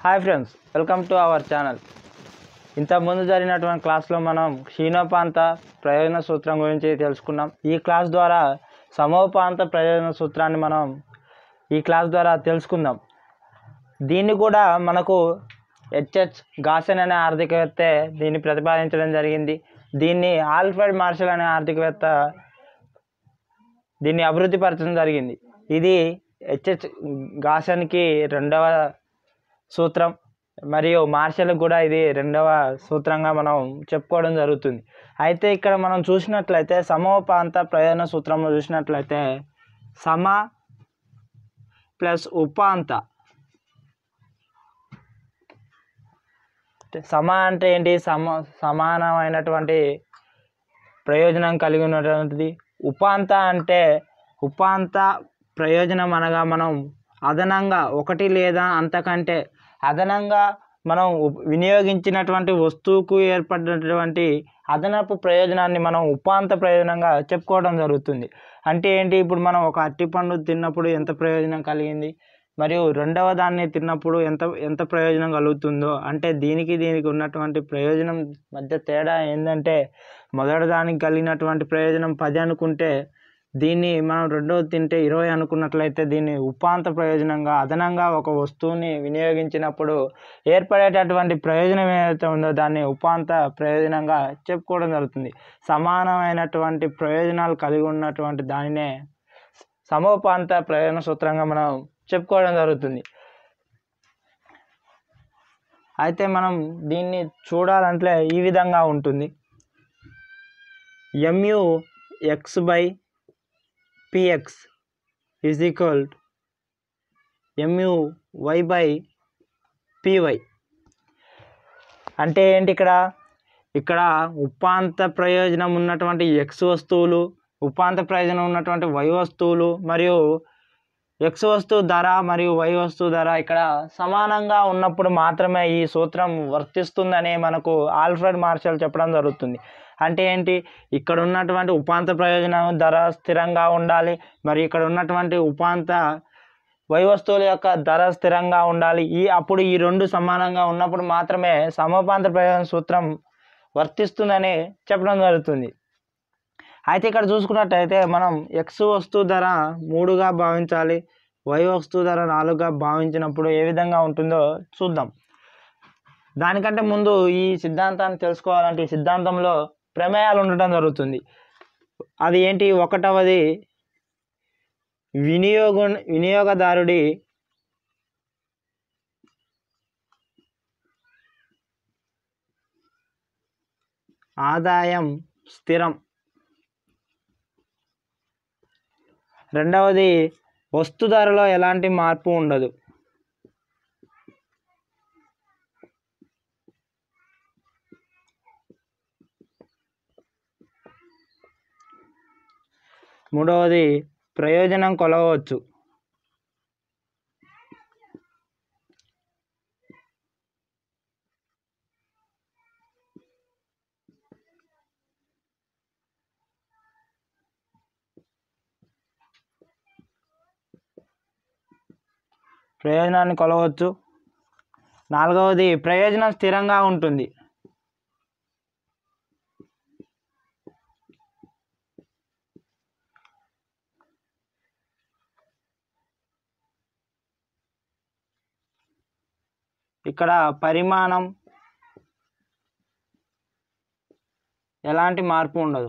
Hi friends, welcome to our channel. ఇంతకుముందు జరిగినటువంటి క్లాస్లో మనం క్షీణోపాంత ప్రయోజన సూత్రం గురించి తెలుసుకున్నాం. ఈ క్లాస్ ద్వారా సమోపాంత ప్రయోజన సూత్రాన్ని మనం ఈ క్లాస్ ద్వారా తెలుసుకుందాం. దీన్ని కూడా మనకు హెచ్హెచ్ గాసెన్ అనే ఆర్థికవేత్త దీన్ని ప్రతిపాదించడం జరిగింది. దీన్ని ఆల్ఫ్రెడ్ మార్షల్ అనే ఆర్థికవేత్త దీన్ని అభివృద్ధి పరచడం జరిగింది. ఇది హెచ్హెచ్ గాసెన్కి రెండవ సూత్రం మరియు మార్షల్కి కూడా ఇది రెండవ సూత్రంగా మనం చెప్పుకోవడం జరుగుతుంది. అయితే ఇక్కడ మనం చూసినట్లయితే సమోపాంత ప్రయోజన సూత్రంలో చూసినట్లయితే సమ ప్లస్ ఉపాంత. సమ అంటే ఏంటి? సమానమైనటువంటి ప్రయోజనం కలిగి ఉన్నటువంటిది. ఉపాంత అంటే ఉపాంత ప్రయోజనం అనగా మనం అదనంగా ఒకటి లేదా అంతకంటే అదనంగా మనం వినియోగించినటువంటి వస్తువుకు ఏర్పడినటువంటి అదనపు ప్రయోజనాన్ని మనం ఉపాంత ప్రయోజనంగా చెప్పుకోవడం జరుగుతుంది. అంటే ఏంటి? ఇప్పుడు మనం ఒక అరటిపండు తిన్నప్పుడు ఎంత ప్రయోజనం కలిగింది, మరియు రెండవ దాన్ని తిన్నప్పుడు ఎంత ప్రయోజనం కలుగుతుందో, అంటే దీనికి ఉన్నటువంటి ప్రయోజనం మధ్య తేడా ఏంటంటే, మొదటి దానికి కలిగినటువంటి ప్రయోజనం 10 అనుకుంటే దీన్ని మనం రెండవది తింటే 20 అనుకున్నట్లయితే దీన్ని ఉపాంత ప్రయోజనంగా అదనంగా ఒక వస్తువుని వినియోగించినప్పుడు ఏర్పడేటటువంటి ప్రయోజనం ఏదైతే ఉందో దాన్ని ఉపాంత ప్రయోజనంగా చెప్పుకోవడం జరుగుతుంది. సమానమైనటువంటి ప్రయోజనాలు కలిగి ఉన్నటువంటి దానినే సమోపాంత ప్రయోజన సూత్రంగా మనం చెప్పుకోవడం జరుగుతుంది. అయితే మనం దీన్ని చూడాలంటే ఈ విధంగా ఉంటుంది. MUX/PX is equal to MUY/PY. అంటే ఏంటి? ఇక్కడ ఉపాంత ప్రయోజనం ఉన్నటువంటి X వస్తువులు, ఉపాంత ప్రయోజనం ఉన్నటువంటి Y వస్తువులు మరియు X వస్తువు ధర మరియు Y వస్తువు ధర ఇక్కడ సమానంగా ఉన్నప్పుడు మాత్రమే ఈ సూత్రం వర్తిస్తుందని మనకు ఆల్ఫ్రెడ్ మార్షల్ చెప్పడం జరుగుతుంది. అంటే ఏంటి? ఇక్కడ ఉన్నటువంటి ఉపాంత ప్రయోజనం ధర స్థిరంగా ఉండాలి, మరి ఇక్కడ ఉన్నటువంటి ఉపాంత వై వస్తువుల యొక్క ధర స్థిరంగా ఉండాలి. అప్పుడు ఈ రెండు సమానంగా ఉన్నప్పుడు మాత్రమే సమోపాంత ప్రయోజన సూత్రం వర్తిస్తుందని చెప్పడం జరుగుతుంది. అయితే ఇక్కడ చూసుకున్నట్టయితే మనం X వస్తువు ధర 3గా భావించాలి, Y వస్తువు ధర 4గా భావించినప్పుడు ఏ విధంగా ఉంటుందో చూద్దాం. దానికంటే ముందు ఈ సిద్ధాంతాన్ని తెలుసుకోవాలంటే ఈ సిద్ధాంతంలో ప్రమేయాలు ఉండటం జరుగుతుంది. అది ఏంటి? ఒకటవది వినియోగదారుడి ఆదాయం స్థిరం, రెండవది వస్తు ధరలో ఎలాంటి మార్పు ఉండదు, మూడవది ప్రయోజనం కొలవచ్చు, ప్రయోజనాన్ని కొలవచ్చు, నాలుగవది ప్రయోజనం స్థిరంగా ఉంటుంది, ఇక్కడ పరిమాణం ఎలాంటి మార్పు ఉండదు.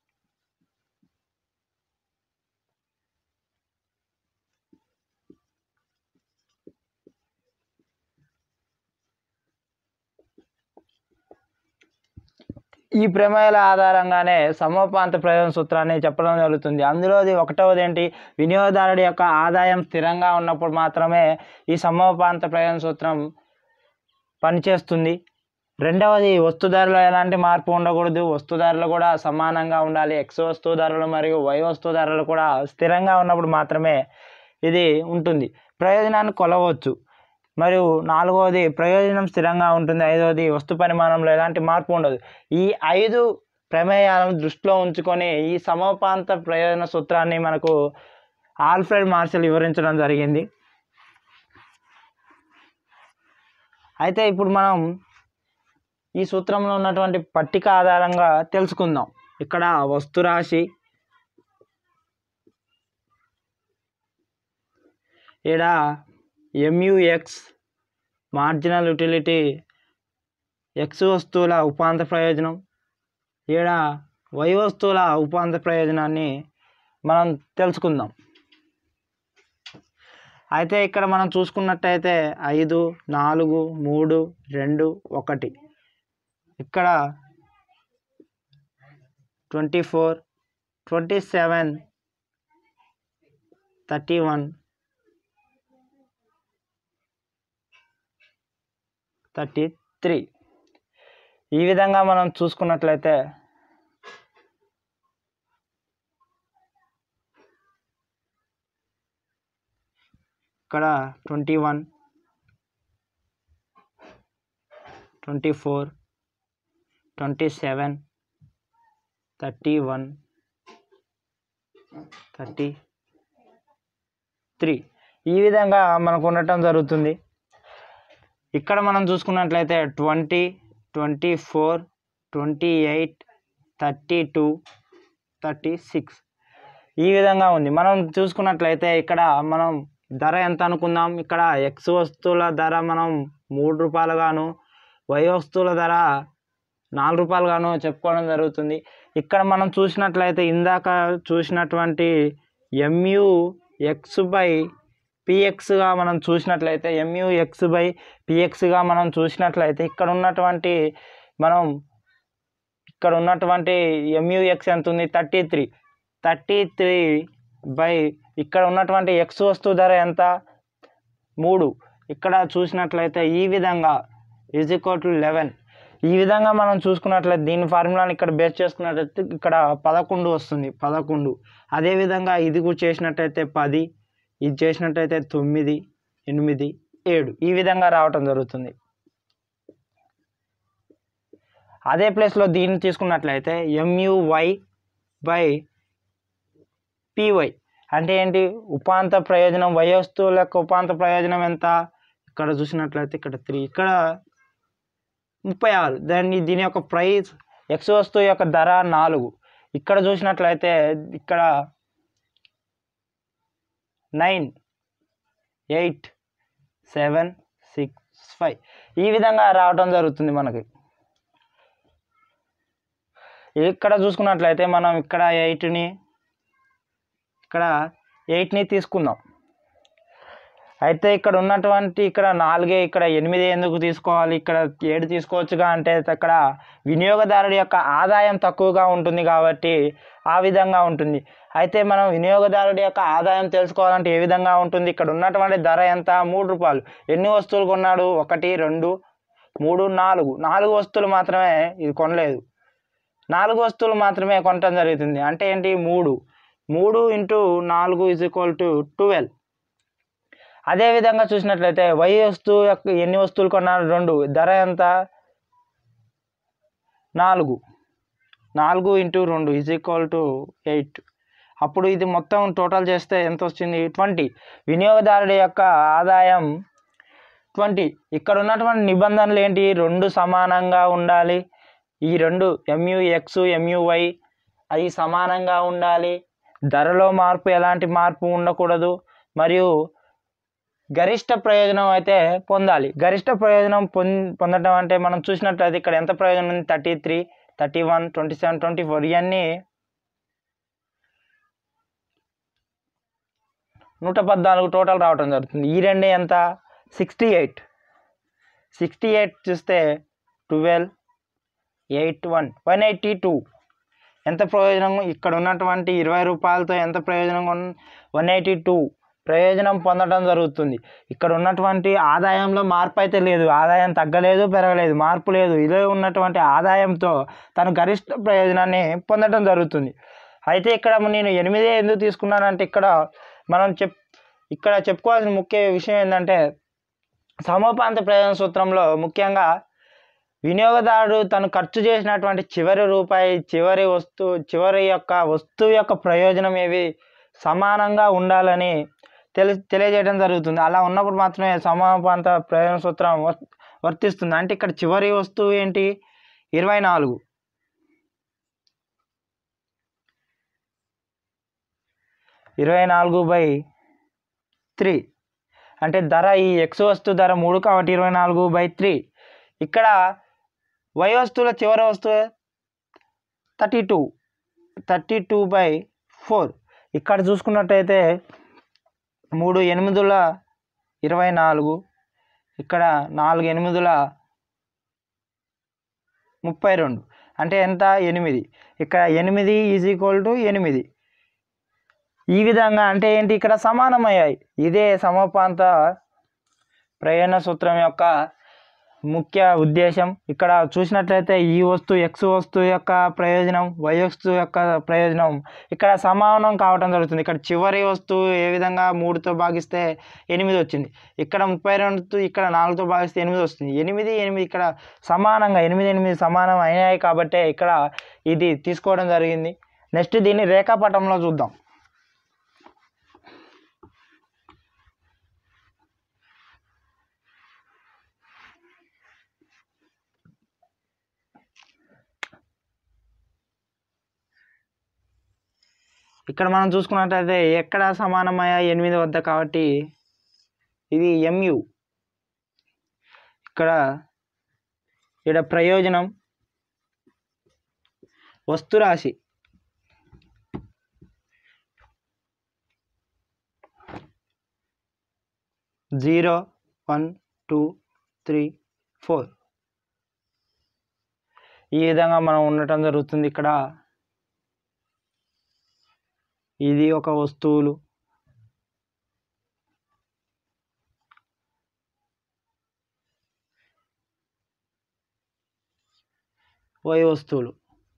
ఈ ప్రమేయాల ఆధారంగానే సమోపాంత ప్రయోజన సూత్రాన్ని చెప్పడం జరుగుతుంది. అందులోది ఒకటవది ఏంటి? వినియోగదారుడి యొక్క ఆదాయం స్థిరంగా ఉన్నప్పుడు మాత్రమే ఈ సమోపాంత ప్రయోజన సూత్రం పనిచేస్తుంది. రెండవది వస్తు ధరలో ఎలాంటి మార్పు ఉండకూడదు, వస్తు ధరలు కూడా సమానంగా ఉండాలి. X వస్తువు ధరలు మరియు Y వస్తువు ధరలు కూడా స్థిరంగా ఉన్నప్పుడు మాత్రమే ఇది ఉంటుంది. ప్రయోజనాన్ని కొలవచ్చు, మరియు నాలుగవది ప్రయోజనం స్థిరంగా ఉంటుంది, ఐదవది వస్తు పరిమాణంలో ఎలాంటి మార్పు ఉండదు. ఈ 5 ప్రమేయాలను దృష్టిలో ఉంచుకొని ఈ సమోపాంత ప్రయోజన సూత్రాన్ని మనకు ఆల్ఫ్రెడ్ మార్షల్ వివరించడం జరిగింది. అయితే ఇప్పుడు మనం ఈ సూత్రంలో ఉన్నటువంటి పట్టిక ఆధారంగా తెలుసుకుందాం. ఇక్కడ వస్తు రాశి, ఇక్కడ MUX మార్జినల్ యూటిలిటీ, X వస్తువుల ఉపాంత ప్రయోజనం, ఇక్కడ Y వస్తువుల ఉపాంత ప్రయోజనాన్ని మనం తెలుసుకుందాం. అయితే ఇక్కడ మనం చూసుకున్నట్టయితే 5, 4, 3, 2, 1 ఇక్కడ 24, 27, 31, 33 ఈ విధంగా మనం చూసుకున్నట్లయితే ఇక్కడ 21, 24, 27, 31, 33 ఈ విధంగా మనకు ఉండటం జరుగుతుంది. ఇక్కడ మనం చూసుకున్నట్లయితే 20, 24, 28, 32, 36 ఈ విధంగా ఉంది. మనం చూసుకున్నట్లయితే ఇక్కడ మనం ధర ఎంత అనుకుందాం. ఇక్కడ X వస్తువుల ధర మనం 3 రూపాయలుగాను, Y వస్తువుల ధర 4 రూపాయలుగాను చెప్పుకోవడం జరుగుతుంది. ఇక్కడ మనం చూసినట్లయితే ఇందాక చూసినటువంటి MUX/PXగా మనం చూసినట్లయితే MUX/PXగా మనం చూసినట్లయితే ఇక్కడ ఉన్నటువంటి MUX ఎంత ఉంది, 33 బై ఇక్కడ ఉన్నటువంటి X వస్తువు ధర ఎంత 3. ఇక్కడ చూసినట్లయితే ఈ విధంగా =11 ఈ విధంగా మనం చూసుకున్నట్లయితే దీని ఫార్ములాని ఇక్కడ బేస్ చేసుకున్నట్లయితే ఇక్కడ 11 వస్తుంది. 11 అదేవిధంగా ఇది కూడా చేసినట్టయితే 10, ఇది చేసినట్టయితే 9, 8, 7 ఈ విధంగా రావటం జరుగుతుంది. అదే ప్లేస్లో దీన్ని తీసుకున్నట్లయితే MUY/PY అంటే ఏంటి, ఉపాంత ప్రయోజనం. Y వస్తువుల యొక్క ఉపాంత ప్రయోజనం ఎంత, ఇక్కడ చూసినట్లయితే ఇక్కడ 3, ఇక్కడ 36. దీని యొక్క ప్రైస్ X వస్తువు యొక్క ధర 4. ఇక్కడ చూసినట్లయితే ఇక్కడ 9, 8, 7, 6, 5 ఈ విధంగా రావడం జరుగుతుంది మనకి. ఇక్కడ చూసుకున్నట్లయితే మనం ఇక్కడ 8ని తీసుకుందాం. అయితే ఇక్కడ ఉన్నటువంటి ఇక్కడ 4, ఇక్కడ 8 ఎందుకు తీసుకోవాలి, ఇక్కడ 7 తీసుకోవచ్చుగా అంటే అక్కడ వినియోగదారుడి యొక్క ఆదాయం తక్కువగా ఉంటుంది కాబట్టి ఆ విధంగా ఉంటుంది. అయితే మనం వినియోగదారుడి యొక్క ఆదాయం తెలుసుకోవాలంటే ఏ విధంగా ఉంటుంది, ఇక్కడ ఉన్నటువంటి ధర ఎంత 3 రూపాయలు. ఎన్ని వస్తువులు కొన్నాడు, 1, 2, 3, 4 వస్తువులు మాత్రమే ఇది కొనలేదు, 4 వస్తువులు మాత్రమే కొనటం జరుగుతుంది. అంటే ఏంటి 3 × 4 = 12. అదేవిధంగా చూసినట్లయితే Y వస్తువు యొక్క ఎన్ని వస్తువులు కొన్నారు 2, ధర ఎంత 4 × 2 = 8. అప్పుడు ఇది మొత్తం టోటల్ చేస్తే ఎంత వచ్చింది 20. వినియోగదారుడి యొక్క ఆదాయం 20. ఇక్కడ ఉన్నటువంటి నిబంధనలు ఏంటి, 2 సమానంగా ఉండాలి. ఈ 2 MUX, MUY అవి సమానంగా ఉండాలి. ధరలో మార్పు ఎలాంటి మార్పు ఉండకూడదు. మరియు గరిష్ట ప్రయోజనం అయితే పొందాలి. గరిష్ట ప్రయోజనం పొందడం అంటే మనం చూసినట్లయితే ఇక్కడ ఎంత ప్రయోజనం ఉంది, 33, 31, 27, 24 ఇవన్నీ 114 టోటల్ రావడం జరుగుతుంది. ఈ రెండే ఎంత 68 చూస్తే 12, 8, 182 ఎంత ప్రయోజనం. ఇక్కడ ఉన్నటువంటి 20 రూపాయలతో ఎంత ప్రయోజనం 182 ప్రయోజనం పొందడం జరుగుతుంది. ఇక్కడ ఉన్నటువంటి ఆదాయంలో మార్పు అయితే లేదు, ఆదాయం తగ్గలేదు, పెరగలేదు, మార్పు లేదు. ఇదే ఉన్నటువంటి ఆదాయంతో తను గరిష్ట ప్రయోజనాన్ని పొందడం జరుగుతుంది. అయితే ఇక్కడ నేను 8 ఎందుకు తీసుకున్నానంటే ఇక్కడ మనం చెప్పుకోవాల్సిన ముఖ్య విషయం ఏంటంటే సమోపాంత ప్రయోజన సూత్రంలో ముఖ్యంగా వినియోగదారుడు తను ఖర్చు చేసినటువంటి చివరి రూపాయి, చివరి యొక్క వస్తువు యొక్క ప్రయోజనం ఏవి సమానంగా ఉండాలని తెలియజేయడం జరుగుతుంది. అలా ఉన్నప్పుడు మాత్రమే సమోపాంత ప్రయోజన సూత్రం వర్తిస్తుంది. అంటే ఇక్కడ చివరి వస్తువు ఏంటి 24. 24/3 అంటే ధర ఈ x వస్తువు ధర 3 కాబట్టి 24/3. ఇక్కడ y వస్తువుల చివరి వస్తువు 32/4. ఇక్కడ చూసుకున్నట్టయితే 3 8ల 24, ఇక్కడ 4 8ల 32 అంటే ఎంత 8. ఇక్కడ 8 = 8. ఈ విధంగా అంటే ఏంటి ఇక్కడ సమానమయ్యాయి. ఇదే సమోపాంత ప్రయోజన సూత్రం యొక్క ముఖ్య ఉద్దేశం. ఇక్కడ చూసినట్లయితే ఈ వస్తువు x వస్తువు యొక్క ప్రయోజనం, y వస్తువు యొక్క ప్రయోజనం ఇక్కడ సమానం కావడం జరుగుతుంది. ఇక్కడ చివరి వస్తువు ఏ విధంగా 3తో భాగిస్తే 8 వచ్చింది, ఇక్కడ 32 ఇక్కడ 4తో భాగిస్తే 8 వస్తుంది. 8 ఇక్కడ సమానంగా 8 సమానం అయినాయి కాబట్టి ఇక్కడ ఇది తీసుకోవడం జరిగింది. నెక్స్ట్ దీన్ని రేఖాపటంలో చూద్దాం. ఇక్కడ మనం చూసుకున్నట్లయితే ఎక్కడ సమానమయ్యా 8 వద్ద కాబట్టి ఇది mu. ఇక్కడ ప్రయోజనం వస్తురాశి జీరో 1 2 3 4 ఈ విధంగా మనం ఉండటం జరుగుతుంది. ఇక్కడ ఇది ఒక వస్తువులు, y వస్తువులు,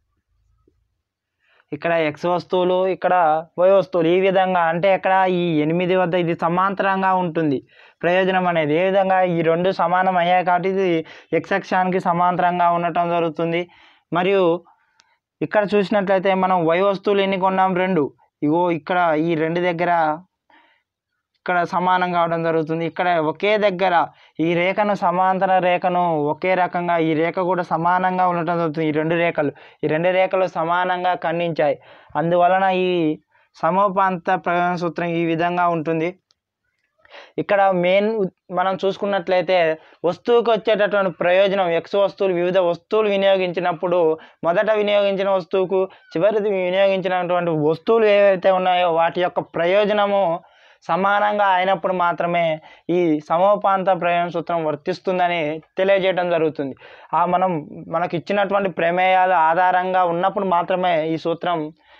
ఇక్కడ x వస్తువులు, ఇక్కడ y వస్తువులు. ఈ విధంగా అంటే ఇక్కడ ఈ 8 వద్ద ఇది సమాంతరంగా ఉంటుంది ప్రయోజనం అనేది. ఏ విధంగా ఈ రెండు సమానం అయ్యాయి కాబట్టి ఇది x అక్షానికి సమాంతరంగా ఉండటం జరుగుతుంది. మరియు ఇక్కడ చూసినట్లయితే మనం y వస్తువులు ఎన్ని కొన్నాం 2. ఇగో ఇక్కడ ఈ 2 దగ్గర ఇక్కడ సమానం కావడం జరుగుతుంది. ఇక్కడ ఒకే దగ్గర ఈ రేఖను సమాంతర రేఖను ఒకే రకంగా ఈ రేఖ కూడా సమానంగా ఉండటం జరుగుతుంది. ఈ రెండు రేఖలు సమానంగా ఖండించాయి. అందువలన ఈ సమోపాంత ప్రయోజన సూత్రం ఈ విధంగా ఉంటుంది. ఇక్కడ మెయిన్ మనం చూసుకున్నట్లయితే వస్తువుకి వచ్చేటటువంటి ప్రయోజనం x వస్తువులు వివిధ వస్తువులు వినియోగించినప్పుడు మొదట వినియోగించిన వస్తువుకు చివరిది వినియోగించినటువంటి వస్తువులు ఏవైతే ఉన్నాయో వాటి యొక్క ప్రయోజనము సమానంగా అయినప్పుడు మాత్రమే ఈ సమోపాంత ప్రయోజన సూత్రం వర్తిస్తుందని తెలియజేయడం జరుగుతుంది. మనకు ఇచ్చినటువంటి ప్రమేయాల ఆధారంగా ఉన్నప్పుడు మాత్రమే ఈ సూత్రం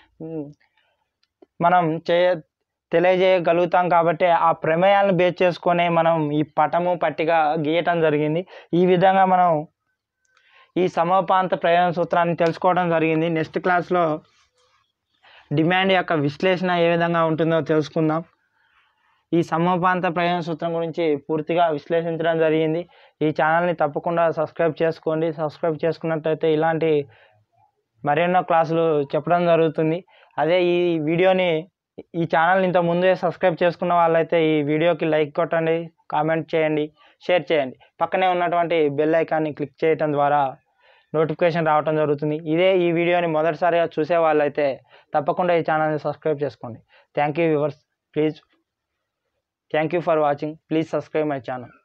మనం తెలియజేయగలుగుతాం. కాబట్టి ఆ ప్రమేయాలను బేస్ చేసుకొని మనం ఈ పట్టిక గీయటం జరిగింది. ఈ విధంగా మనం ఈ సమోపాంత ప్రయోజన సూత్రాన్ని తెలుసుకోవడం జరిగింది. నెక్స్ట్ క్లాస్లో డిమాండ్ యొక్క విశ్లేషణ ఏ విధంగా ఉంటుందో తెలుసుకుందాం. ఈ సమోపాంత ప్రయోజన సూత్రం గురించి పూర్తిగా విశ్లేషించడం జరిగింది. ఈ ఛానల్ని తప్పకుండా సబ్స్క్రైబ్ చేసుకోండి. సబ్స్క్రైబ్ చేసుకున్నట్లయితే ఇలాంటి మరెన్నో క్లాసులు చెప్పడం జరుగుతుంది. అదే ఈ ఛానల్ని ఇంత ముందే సబ్స్క్రైబ్ చేసుకున్న వాళ్ళైతే ఈ వీడియోకి లైక్ కొట్టండి, కామెంట్ చేయండి, షేర్ చేయండి. పక్కనే ఉన్నటువంటి బెల్ ఐకాన్ని క్లిక్ చేయడం ద్వారా నోటిఫికేషన్ రావడం జరుగుతుంది. ఈ వీడియోని మొదటిసారిగా చూసే వాళ్ళైతే తప్పకుండా ఈ ఛానల్ని సబ్స్క్రైబ్ చేసుకోండి. Thank you viewers. Thank you for watching. Please subscribe my channel.